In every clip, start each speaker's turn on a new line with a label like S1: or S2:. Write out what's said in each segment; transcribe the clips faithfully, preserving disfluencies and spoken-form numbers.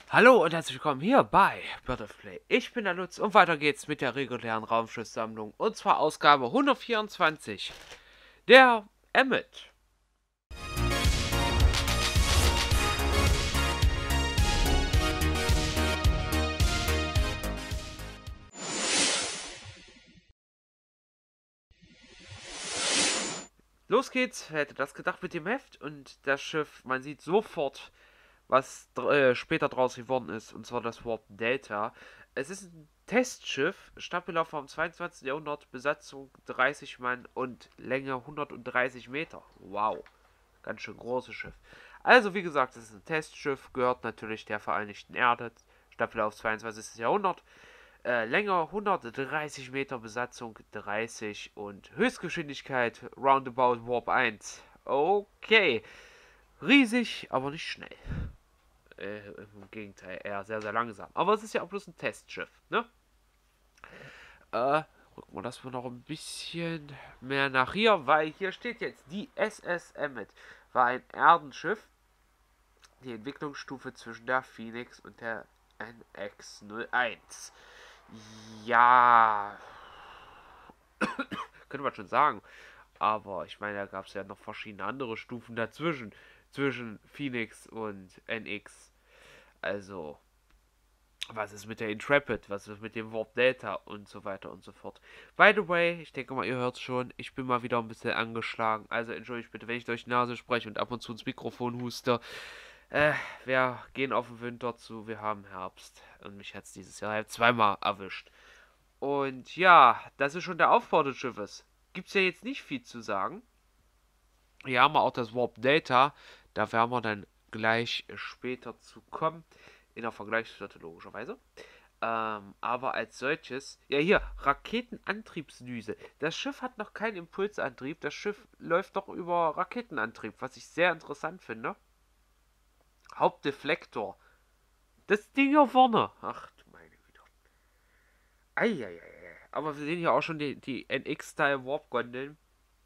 S1: Hallo und herzlich willkommen hier bei Bird of Play. Ich bin der Lutz und weiter geht's mit der regulären Raumschiffsammlung und zwar Ausgabe hundertvierundzwanzig. Der Emmet. Los geht's, wer hätte das gedacht mit dem Heft und das Schiff, man sieht sofort, was äh, später draus geworden ist, und zwar das Warp Delta. Es ist ein Testschiff, Staffellauf vom zweiundzwanzigsten. Jahrhundert, Besatzung dreißig Mann und Länge hundertdreißig Meter. Wow, ganz schön großes Schiff. Also wie gesagt, es ist ein Testschiff, gehört natürlich der Vereinigten Erde, Staffellauf zweiundzwanzigsten. Jahrhundert. Äh, Länge hundertdreißig Meter, Besatzung dreißig und Höchstgeschwindigkeit Roundabout Warp eins. Okay, riesig, aber nicht schnell. Äh, Im Gegenteil, eher sehr, sehr langsam. Aber es ist ja auch bloß ein Testschiff, ne? Äh, rücken wir das mal noch ein bisschen mehr nach hier, weil hier steht jetzt, die S S Emmet war ein Erdenschiff, die Entwicklungsstufe zwischen der Phoenix und der N X null eins. Ja, könnte man schon sagen. Aber ich meine, da gab es ja noch verschiedene andere Stufen dazwischen. Zwischen Phoenix und N X. Also, was ist mit der Intrepid? Was ist mit dem Warp Delta? Und so weiter und so fort. By the way, ich denke mal, ihr hört schon, ich bin mal wieder ein bisschen angeschlagen. Also entschuldigt bitte, wenn ich durch die Nase spreche und ab und zu ins Mikrofon huste. Äh, wir gehen auf den Winter zu, wir haben Herbst. Und mich hat es dieses Jahr halt zweimal erwischt. Und ja, das ist schon der Aufbau des Schiffes. Gibt's ja jetzt nicht viel zu sagen. Hier haben wir auch das Warp Delta. Da werden wir dann gleich später zu kommen. In der Vergleichsflotte logischerweise. Ähm, aber als solches. Ja, hier, Raketenantriebsdüse. Das Schiff hat noch keinen Impulsantrieb. Das Schiff läuft doch über Raketenantrieb, was ich sehr interessant finde. Hauptdeflektor. Das Ding hier vorne. Ach du meine Güte. Eieiei. Aber wir sehen hier auch schon die, die N X-Style Warp-Gondeln.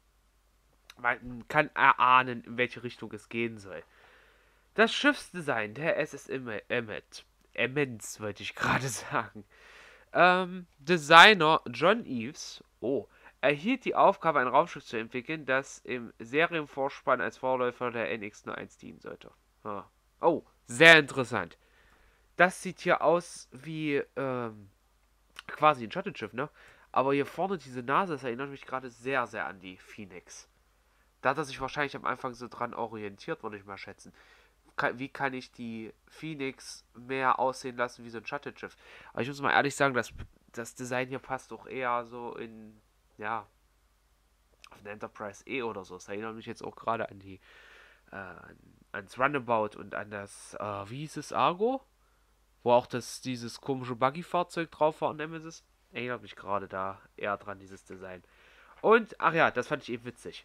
S1: Man kann erahnen, in welche Richtung es gehen soll. Das Schiffsdesign der S S Emmet. Emmens wollte ich gerade sagen. Ähm, Designer John Eves, oh, erhielt die Aufgabe, ein Raumschiff zu entwickeln, das im Serienvorspann als Vorläufer der N X null eins dienen sollte. Ah. Oh, sehr interessant. Das sieht hier aus wie ähm, quasi ein Shuttle-Schiff, ne? Aber hier vorne diese Nase, das erinnert mich gerade sehr, sehr an die Phoenix. Da hat er sich wahrscheinlich am Anfang so dran orientiert, würde ich mal schätzen. Wie kann ich die Phoenix mehr aussehen lassen wie so ein Shuttle-Schiff? Aber ich muss mal ehrlich sagen, das, das Design hier passt doch eher so in, ja, auf eine Enterprise E oder so. Das erinnert mich jetzt auch gerade an die, äh, ans Runabout und an das, äh, wie hieß es, Argo? Wo auch das, dieses komische Buggy-Fahrzeug drauf war an Nemesis. Erinnert mich gerade da eher dran, dieses Design. Und, ach ja, das fand ich eben witzig.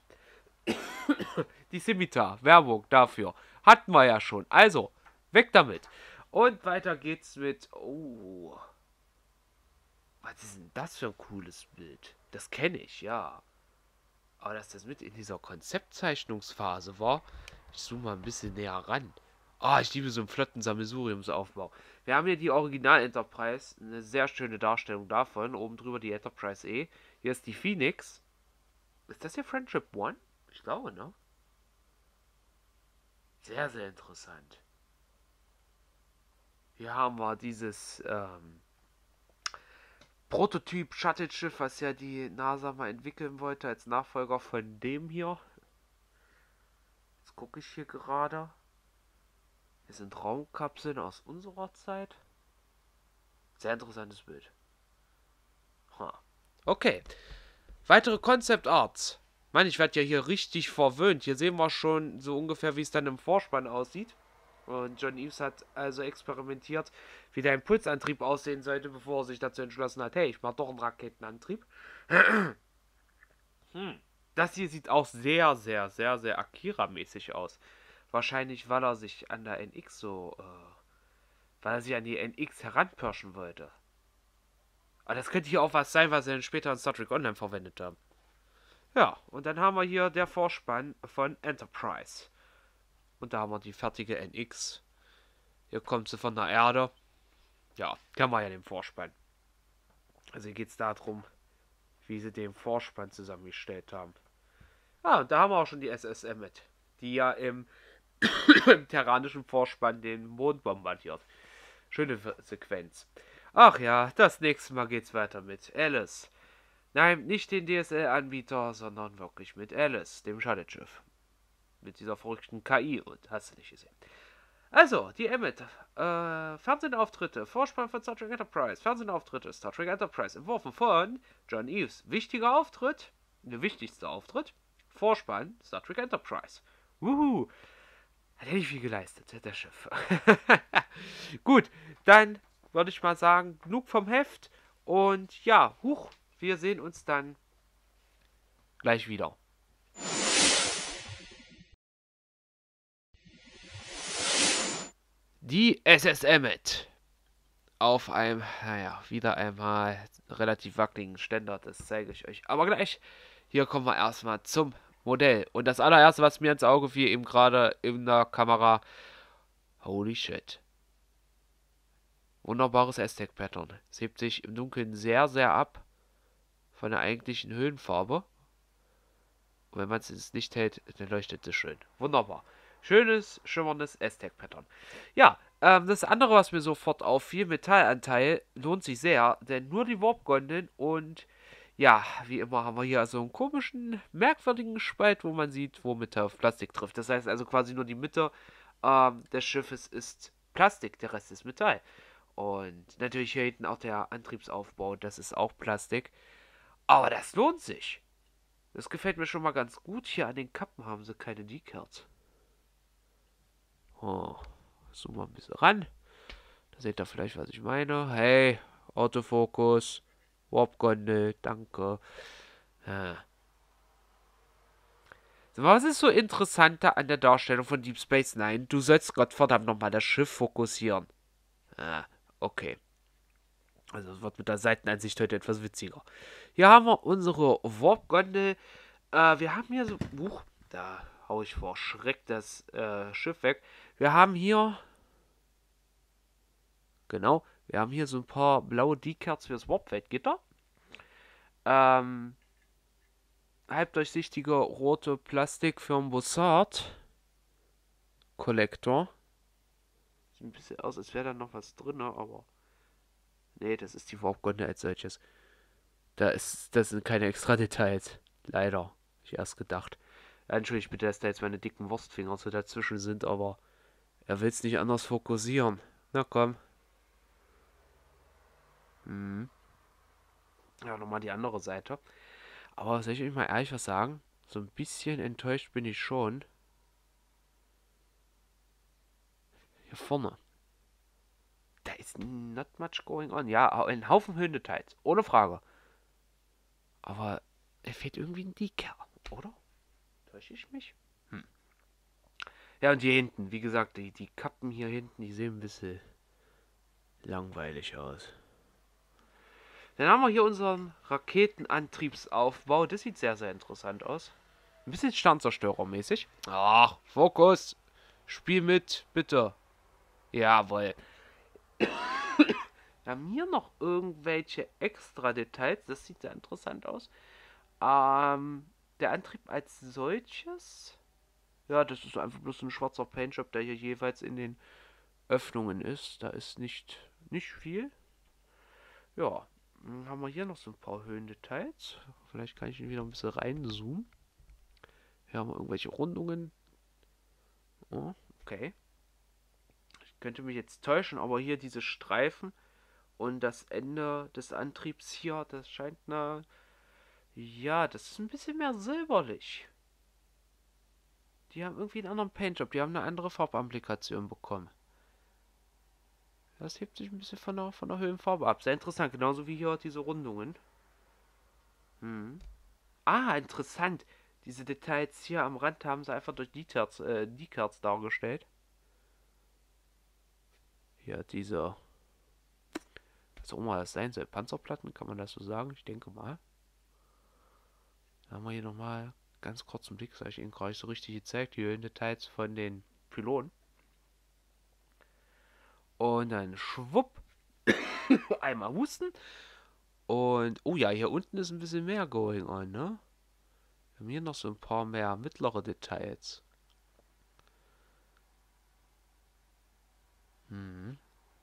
S1: Die Scimitar, Werbung dafür. Hatten wir ja schon. Also, weg damit. Und weiter geht's mit... Oh. Was ist denn das für ein cooles Bild? Das kenne ich, ja. Aber dass das mit in dieser Konzeptzeichnungsphase war, ich zoome mal ein bisschen näher ran. Ah, oh, ich liebe so einen flotten Sammelsuriumsaufbau. Wir haben hier die Original Enterprise, eine sehr schöne Darstellung davon. Oben drüber die Enterprise E. Hier ist die Phoenix. Ist das hier Friendship One? Ich glaube, ne? Sehr, sehr interessant. Hier haben wir dieses ähm, Prototyp Shuttle-Schiff, was ja die NASA mal entwickeln wollte als Nachfolger von dem hier. Jetzt gucke ich hier gerade. Hier sind Raumkapseln aus unserer Zeit. Sehr interessantes Bild. Huh. Okay. Weitere Concept Arts. Mann, ich werde ja hier richtig verwöhnt. Hier sehen wir schon so ungefähr, wie es dann im Vorspann aussieht. Und John Eves hat also experimentiert, wie der Impulsantrieb aussehen sollte, bevor er sich dazu entschlossen hat, hey, ich mache doch einen Raketenantrieb. hm. Das hier sieht auch sehr, sehr, sehr, sehr Akira-mäßig aus. Wahrscheinlich, weil er sich an der N X so, äh, weil er sich an die N X heranpirschen wollte. Aber das könnte hier auch was sein, was sie dann später in Star Trek Online verwendet haben. Ja, und dann haben wir hier der Vorspann von Enterprise. Und da haben wir die fertige N X. Hier kommt sie von der Erde. Ja, kennen wir ja den Vorspann. Also hier geht es darum, wie sie den Vorspann zusammengestellt haben. Ah, und da haben wir auch schon die S S Emmet, die ja im, im terranischen Vorspann den Mond bombardiert. Schöne Sequenz. Ach ja, das nächste Mal geht's weiter mit Alice. Nein, nicht den D S L-Anbieter, sondern wirklich mit Alice, dem Shuttleschiff. Mit dieser verrückten K I und hast du nicht gesehen. Also, die Emmet. Äh, Fernsehauftritte. Vorspann von Star Trek Enterprise. Fernsehauftritte. Star Trek Enterprise. Entworfen von John Eves. Wichtiger Auftritt. Der wichtigste Auftritt. Vorspann Star Trek Enterprise. Wuhu. Hat er nicht viel geleistet, der Schiff. Gut, dann würde ich mal sagen, genug vom Heft. Und ja, huch, wir sehen uns dann gleich wieder. Die S S Emmet. Auf einem, naja, wieder einmal relativ wackeligen Ständer, das zeige ich euch. Aber gleich, hier kommen wir erstmal zum Modell. Und das allererste, was mir ins Auge fiel, eben gerade in der Kamera, holy shit. Wunderbares Aztec-Pattern. Es hebt sich im Dunkeln sehr, sehr ab von der eigentlichen Höhenfarbe. Und wenn man es ins Licht hält, dann leuchtet es schön. Wunderbar. Schönes, schimmerndes Aztec-Pattern. Ja, ähm, das andere, was mir sofort auffiel, Metallanteil, lohnt sich sehr, denn nur die Warp-Gondeln und ja, wie immer haben wir hier also einen komischen, merkwürdigen Spalt, wo man sieht, wo Mitte auf Plastik trifft. Das heißt also quasi nur die Mitte ähm, des Schiffes ist Plastik, der Rest ist Metall. Und natürlich hier hinten auch der Antriebsaufbau, das ist auch Plastik. Aber das lohnt sich. Das gefällt mir schon mal ganz gut. Hier an den Kappen haben sie keine Decals. Oh, zoom mal ein bisschen ran. Da seht ihr vielleicht, was ich meine. Hey, Autofokus, Warp-Gondel, danke. Ja. Was ist so interessanter an der Darstellung von Deep Space Nine? Du sollst Gottverdammt nochmal das Schiff fokussieren. Ah, okay. Also es wird mit der Seitenansicht heute etwas witziger. Hier haben wir unsere Warp-Gondel. Äh, wir haben hier so... Buch, da hau ich vor Schreck das äh, Schiff weg. Wir haben hier... Genau, wir haben hier so ein paar blaue Decals fürs Warp-Feldgitter. Ähm... Halbdurchsichtige rote Plastik für einen Bussard. Kollektor. Sieht ein bisschen aus, als wäre da noch was drin, aber... Nee, das ist die Warp-Gondel als solches. Da ist, das sind keine extra Details. Leider. Ich erst gedacht. Entschuldigt bitte, dass da jetzt meine dicken Wurstfinger so dazwischen sind, aber er will es nicht anders fokussieren. Na komm. Hm. Ja, nochmal die andere Seite. Aber soll ich euch mal ehrlich was sagen? So ein bisschen enttäuscht bin ich schon. Hier vorne. Da ist not much going on. Ja, ein Haufen Höhendetails. Ohne Frage. Aber er fehlt irgendwie ein Decal, oder? Täusche ich mich? Hm. Ja, und hier hinten, wie gesagt, die, die Kappen hier hinten, die sehen ein bisschen langweilig aus. Dann haben wir hier unseren Raketenantriebsaufbau. Das sieht sehr, sehr interessant aus. Ein bisschen Sternzerstörermäßig. Ach, Fokus. Spiel mit, bitte. Jawohl. Wir haben hier noch irgendwelche extra Details. Das sieht sehr interessant aus. Ähm, der Antrieb als solches. Ja, das ist einfach bloß ein schwarzer Paintjob, der hier jeweils in den Öffnungen ist. Da ist nicht, nicht viel. Ja, dann haben wir hier noch so ein paar Höhendetails. Vielleicht kann ich ihn wieder ein bisschen reinzoomen. Hier haben wir irgendwelche Rundungen. Oh, okay. Ich könnte mich jetzt täuschen, aber hier diese Streifen und das Ende des Antriebs hier, das scheint eine... Ja, das ist ein bisschen mehr silberlich. Die haben irgendwie einen anderen Paintjob. Die haben eine andere Farbapplikation bekommen. Das hebt sich ein bisschen von der, von der Höhenfarbe ab. Sehr interessant. Genauso wie hier diese Rundungen. Hm. Ah, interessant. Diese Details hier am Rand haben sie einfach durch Decals, äh, Decals dargestellt. Hier diese... Was auch immer das sein soll. Panzerplatten, kann man das so sagen? Ich denke mal. Dann haben wir hier nochmal ganz kurz einen Blick. Das habe ich Ihnen gerade nicht so richtig gezeigt. Hier in Details von den Pylonen. Und dann schwupp. Einmal husten. Und, oh ja, hier unten ist ein bisschen mehr going on, ne? Wir haben hier noch so ein paar mehr mittlere Details. Hm.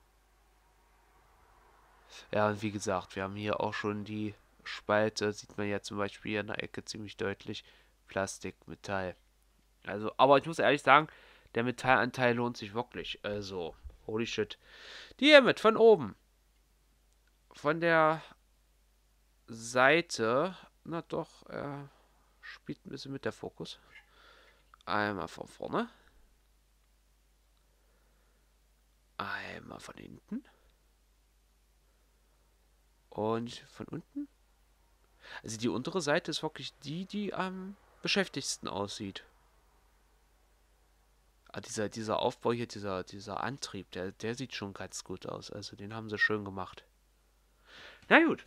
S1: Ja, und wie gesagt, wir haben hier auch schon die Spalte, sieht man ja zum Beispiel hier in der Ecke ziemlich deutlich. Plastik, Metall. Also, aber ich muss ehrlich sagen, der Metallanteil lohnt sich wirklich. Also, holy shit. Die hier mit von oben. Von der Seite. Na doch, er spielt ein bisschen mit der Fokus. Einmal von vorne. Einmal von hinten. Und von unten. Also die untere Seite ist wirklich die, die am beschäftigsten aussieht. Ah, dieser, dieser Aufbau hier, dieser, dieser Antrieb, der, der sieht schon ganz gut aus. Also den haben sie schön gemacht. Na gut.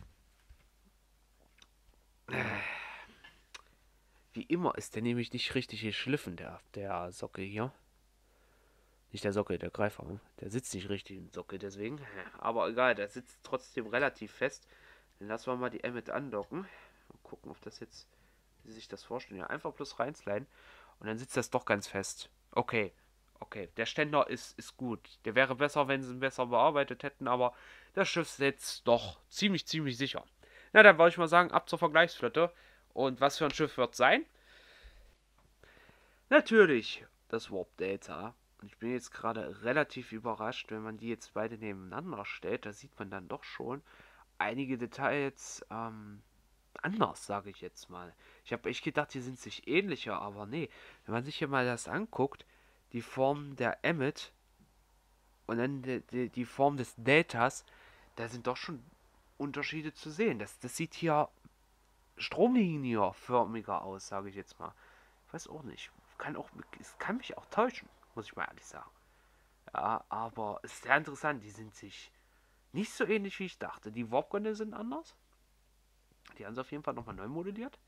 S1: Wie immer ist der nämlich nicht richtig geschliffen, der, der Sockel hier. Nicht der Sockel, der Greifarm. Der sitzt nicht richtig im Sockel, deswegen. Aber egal, der sitzt trotzdem relativ fest. Dann lassen wir mal die Emmet andocken. Mal gucken, ob das jetzt, wie Sie sich das vorstellen. Ja, einfach bloß reinsliden. Und dann sitzt das doch ganz fest. Okay, okay. Der Ständer ist, ist gut. Der wäre besser, wenn sie ihn besser bearbeitet hätten, aber das Schiff sitzt doch ziemlich, ziemlich sicher. Na, dann wollte ich mal sagen, ab zur Vergleichsflotte. Und was für ein Schiff wird es sein? Natürlich das Warp Delta. Und ich bin jetzt gerade relativ überrascht, wenn man die jetzt beide nebeneinander stellt. Da sieht man dann doch schon einige Details ähm, anders, sage ich jetzt mal. Ich habe echt gedacht, die sind sich ähnlicher, aber nee. Wenn man sich hier mal das anguckt, die Form der Emmet und dann die, die, die Form des Deltas, da sind doch schon Unterschiede zu sehen. Das, das sieht hier stromlinienförmiger aus, sage ich jetzt mal. Ich weiß auch nicht. Kann auch, es kann mich auch täuschen, muss ich mal ehrlich sagen. Ja, aber es ist sehr interessant. Die sind sich nicht so ähnlich, wie ich dachte. Die Warp-Gondel sind anders. Die haben sie auf jeden Fall nochmal neu modelliert.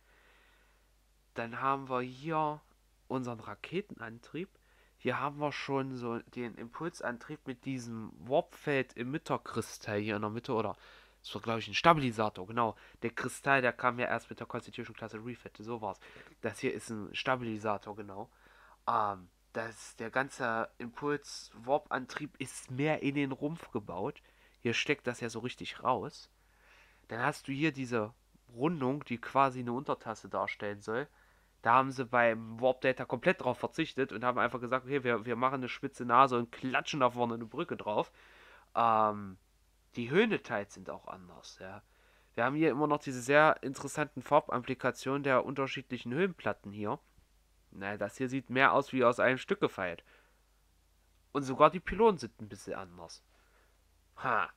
S1: Dann haben wir hier unseren Raketenantrieb. Hier haben wir schon so den Impulsantrieb mit diesem Warpfeld-Emitter-Kristall hier in der Mitte. Oder das war, glaube ich, ein Stabilisator. Genau. Der Kristall, der kam ja erst mit der Constitution-Klasse Refit. So war's. Das hier ist ein Stabilisator, genau. Ähm, das, der ganze Impuls-Warp-Antrieb ist mehr in den Rumpf gebaut. Hier steckt das ja so richtig raus. Dann hast du hier diese Rundung, die quasi eine Untertasse darstellen soll. Da haben sie beim Warp Data komplett drauf verzichtet und haben einfach gesagt, okay, wir, wir machen eine spitze Nase und klatschen da vorne eine Brücke drauf. Ähm, die Höhendetails sind auch anders, ja. Wir haben hier immer noch diese sehr interessanten Farbamplikationen der unterschiedlichen Höhenplatten hier. Na, das hier sieht mehr aus wie aus einem Stück gefeilt. Und sogar die Pylonen sind ein bisschen anders. Ha.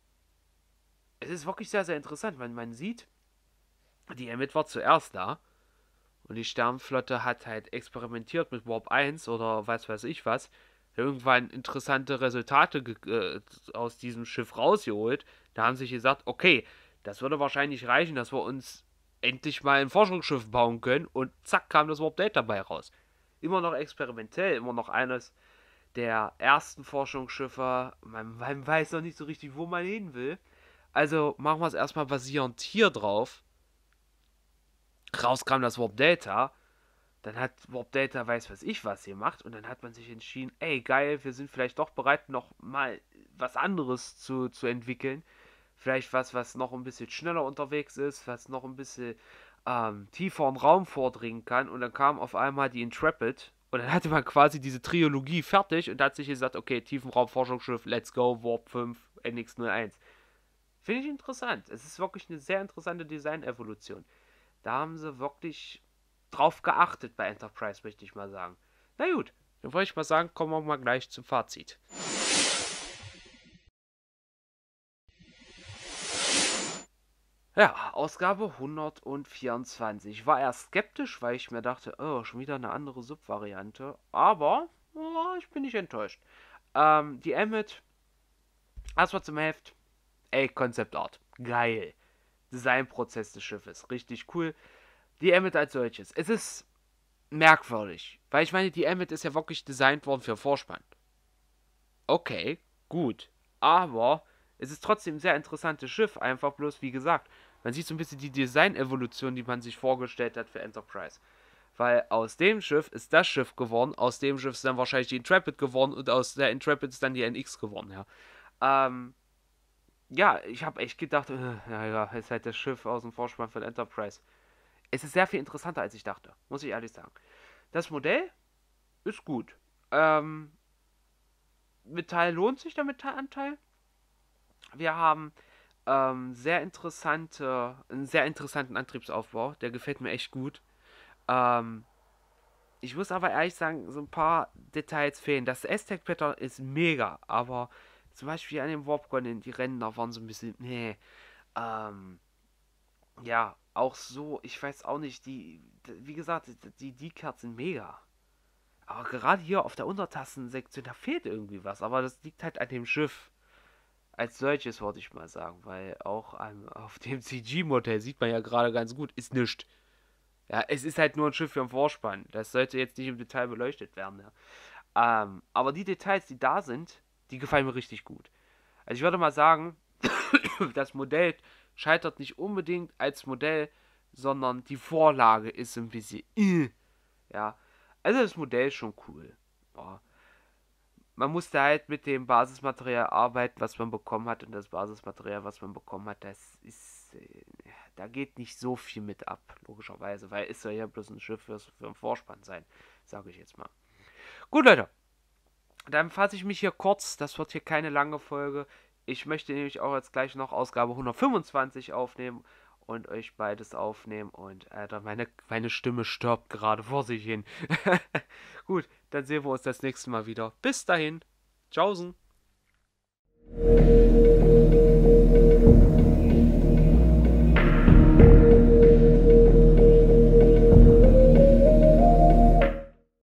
S1: Es ist wirklich sehr, sehr interessant. Man, man sieht, die Emmet war zuerst da. Und die Sternenflotte hat halt experimentiert mit Warp eins oder was weiß ich was. Irgendwann interessante Resultate äh, aus diesem Schiff rausgeholt. Da haben sich gesagt, okay, das würde wahrscheinlich reichen, dass wir uns endlich mal ein Forschungsschiff bauen können. Und zack, kam das Warp Data dabei raus. Immer noch experimentell, immer noch eines der ersten Forschungsschiffe. Man, man weiß noch nicht so richtig, wo man hin will. Also machen wir es erstmal basierend hier drauf. Raus kam das Warp Delta. Dann hat Warp Delta weiß was ich was gemacht. Und dann hat man sich entschieden, ey geil, wir sind vielleicht doch bereit, noch mal was anderes zu, zu entwickeln. Vielleicht was, was noch ein bisschen schneller unterwegs ist, was noch ein bisschen ähm, tiefer im Raum vordringen kann. Und dann kam auf einmal die Intrepid. Und dann hatte man quasi diese Trilogie fertig und hat sich gesagt, okay, Tiefenraumforschungsschiff, let's go, Warp fünf, N X null eins. Finde ich interessant. Es ist wirklich eine sehr interessante Design-Evolution. Da haben sie wirklich drauf geachtet bei Enterprise, möchte ich mal sagen. Na gut, dann wollte ich mal sagen, kommen wir mal gleich zum Fazit. Ja, Ausgabe hundertvierundzwanzig. Ich war erst skeptisch, weil ich mir dachte, oh, schon wieder eine andere Sub-Variante. Aber oh, ich bin nicht enttäuscht. Ähm, die Emmet, erstmal zum Heft. Ey, Concept Art. Geil. Designprozess des Schiffes. Richtig cool. Die Emmet als solches. Es ist merkwürdig. Weil ich meine, die Emmet ist ja wirklich designt worden für Vorspann. Okay. gut. Aber es ist trotzdem ein sehr interessantes Schiff. Einfach bloß, wie gesagt, man sieht so ein bisschen die Design-Evolution, die man sich vorgestellt hat für Enterprise. Weil aus dem Schiff ist das Schiff geworden, aus dem Schiff ist dann wahrscheinlich die Intrepid geworden und aus der Intrepid ist dann die N X geworden, ja. Ähm, ja, ich habe echt gedacht, äh, ja, ja, ist halt das Schiff aus dem Vorspann von Enterprise. Es ist sehr viel interessanter, als ich dachte, muss ich ehrlich sagen. Das Modell ist gut. Ähm, Metall lohnt sich, der Metallanteil. Wir haben ähm, sehr interessante, einen sehr interessanten Antriebsaufbau. Der gefällt mir echt gut. Ähm, ich muss aber ehrlich sagen, so ein paar Details fehlen. Das S-Tech-Pattern ist mega, aber zum Beispiel an dem Warp-Gun, die Ränder waren so ein bisschen, nee. Ähm, ja, auch so, ich weiß auch nicht, die, wie gesagt, die D-Cards sind mega. Aber gerade hier auf der Untertassensektion, da fehlt irgendwie was. Aber das liegt halt an dem Schiff als solches, wollte ich mal sagen. Weil auch an, auf dem C G-Modell sieht man ja gerade ganz gut, ist nichts. Ja, es ist halt nur ein Schiff für den Vorspann. Das sollte jetzt nicht im Detail beleuchtet werden. Ja. Ähm, aber die Details, die da sind, die gefallen mir richtig gut. Also ich würde mal sagen, das Modell scheitert nicht unbedingt als Modell, sondern die Vorlage ist ein bisschen. Äh, ja, also das Modell ist schon cool. Ja. Man musste halt mit dem Basismaterial arbeiten, was man bekommen hat. Und das Basismaterial, was man bekommen hat, das ist. Äh, da geht nicht so viel mit ab, logischerweise, weil es soll ja bloß ein Schiff für, für einen Vorspann sein, sage ich jetzt mal. Gut, Leute, dann fasse ich mich hier kurz. Das wird hier keine lange Folge. Ich möchte nämlich auch jetzt gleich noch Ausgabe hundertfünfundzwanzig aufnehmen und euch beides aufnehmen. Und Alter, meine, meine Stimme stirbt gerade vor sich hin. Gut, dann sehen wir uns das nächste Mal wieder. Bis dahin. Tschaußen.